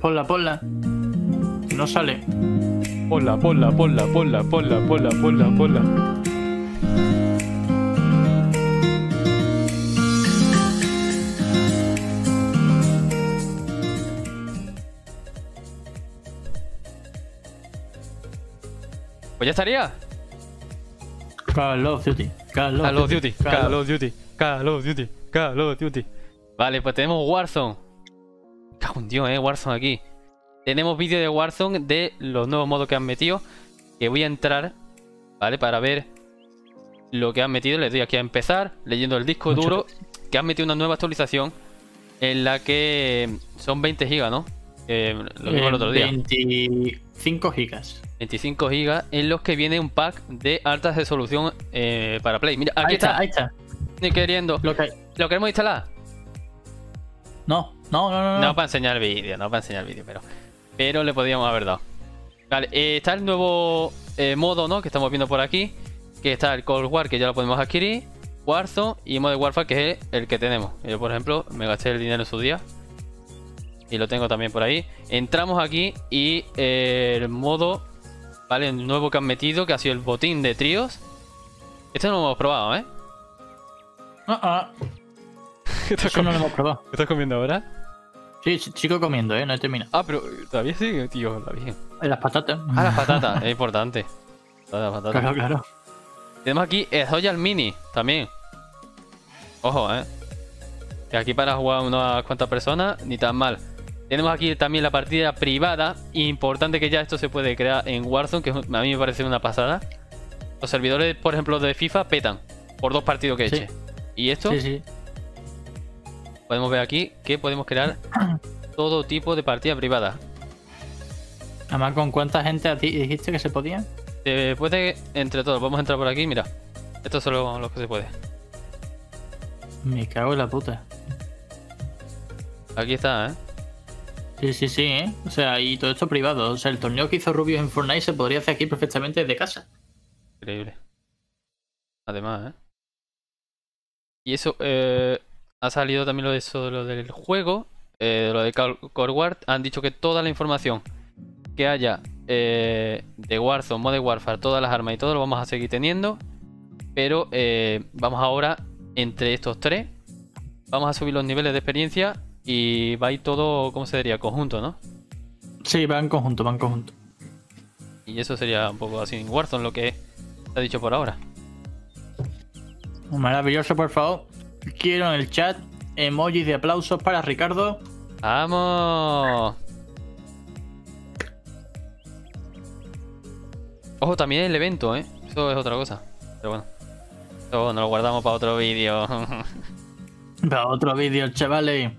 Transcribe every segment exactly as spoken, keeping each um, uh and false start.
ponla, ponla. No sale. Ponla, ponla, ponla, ponla, ponla, ponla, ponla, ponla. Pues ya estaría. Call of Duty. Call Call of of Duty, Call of Duty, Call of Duty, Call of Duty. Vale, pues tenemos Warzone. Cago en Dios, eh, Warzone aquí. Tenemos vídeo de Warzone de los nuevos modos que han metido. Que voy a entrar, ¿vale? Para ver lo que han metido. Les doy aquí a empezar, leyendo el disco Mucho duro. Que han metido una nueva actualización en la que son veinte gigas, ¿no? Eh, lo mismo el otro día. veinticinco gigas. veinticinco gigas en los que viene un pack de alta resolución eh, para Play. Mira, aquí Ahí está, está. ahí está. Ni queriendo. Lo que... ¿Lo queremos instalar? No, no, no, no. No para enseñar el vídeo, no para enseñar el vídeo, pero pero le podríamos haber dado. Vale, eh, está el nuevo eh, modo, ¿no? Que estamos viendo por aquí. Que está el Cold War, que ya lo podemos adquirir. Warzone y Modern Warfare, que es el que tenemos. Yo, por ejemplo, me gasté el dinero en su día. Y lo tengo también por ahí. Entramos aquí y eh, el modo, ¿vale? El nuevo que han metido, que ha sido el botín de tríos. Este no lo hemos probado, ¿eh? Ah, ah. ¿Qué estás, Eso no lo hemos probado. ¿Qué estás comiendo ahora? Sí, sí, sigo comiendo, ¿eh? No he terminado. Ah, pero todavía sigue, tío, la bien. Las patatas. Ah, las patatas, es importante. Las patatas. Claro, claro. Tenemos aquí el Royal Mini también. Ojo, eh. Que aquí para jugar unas cuantas personas, ni tan mal. Tenemos aquí también la partida privada. Importante que ya esto se puede crear en Warzone, que a mí me parece una pasada. Los servidores, por ejemplo, de FIFA petan por dos partidos que Sí. eche. Y esto, Sí, sí. podemos ver aquí que podemos crear todo tipo de partida privada. Además, ¿con cuánta gente a ti dijiste que se podía? Se puede entre todos. Vamos a entrar por aquí, mira. Estos son los, los que se puede. Me cago en la puta. Aquí está, ¿eh? Sí, sí, sí, ¿eh? O sea, y todo esto privado. O sea, el torneo que hizo Rubius en Fortnite se podría hacer aquí perfectamente desde casa. Increíble. Además, ¿eh? Y eso, eh, ha salido también lo de eso, lo del juego, eh, lo de Cold War. Han dicho que toda la información que haya eh, de Warzone, Modern Warfare, todas las armas y todo lo vamos a seguir teniendo. Pero eh, vamos ahora entre estos tres. Vamos a subir los niveles de experiencia y va a ir todo, ¿cómo se diría? Conjunto, ¿no? Sí, va en conjunto, va en conjunto. Y eso sería un poco así en Warzone lo que se ha dicho por ahora. Maravilloso, por favor. Quiero en el chat emojis de aplausos para Ricardo. ¡Vamos! Ojo, también el evento, ¿eh? Eso es otra cosa. Pero bueno. Eso nos lo guardamos para otro vídeo. Para otro vídeo, chavales.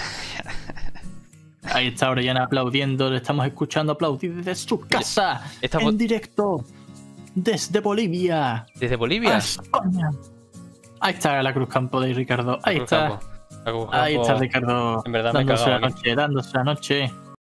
Ahí está Orellana aplaudiendo. Le estamos escuchando aplaudir desde su casa. Esta en directo. Desde Bolivia. ¿Desde Bolivia? A España. Ahí está la Cruz Campo de Ricardo. Ahí Cruz está. Campo. La Cruz Ahí Campo. está Ricardo. En verdad me he dándose cagado la aquí. noche, dándose la noche.